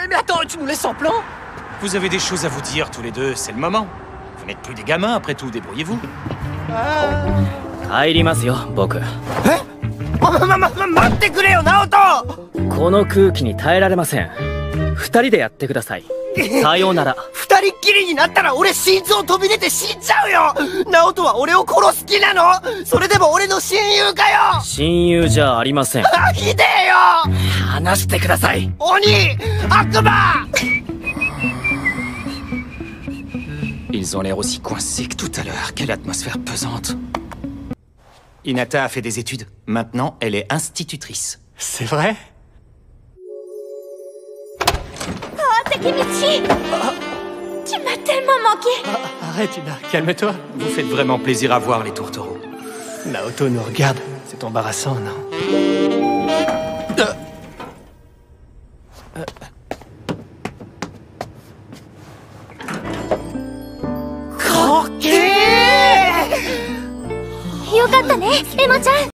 Mais attends, tu nous laisses en plan? Vous avez des choses à vous dire tous les deux, c'est le moment. Vous n'êtes plus des gamins après tout, débrouillez-vous. 帰りますよ僕。 待ってくれよ、ナオト。 この空気に耐えられません。二人でやってください。さようなら。 二人っきりになったら俺心臓飛び出て死んじゃうよ。ナオトは俺を殺す気なの？それでも俺の親友かよ。 親友じゃありません。 ひでえよ。 話してください。 鬼、悪魔。 Ils ont l'air aussi coincés que tout à l'heure. Quelle atmosphère pesante. Hinata a fait des études. Maintenant, elle est institutrice. C'est vrai? Oh, Takemichi! Tu m'as tellement manqué! Arrête, Ina, calme-toi. Vous faites vraiment plaisir à voir, les tourtereaux. Naoto nous regarde. C'est embarrassant, non? Croquet! よかったね、エマちゃん。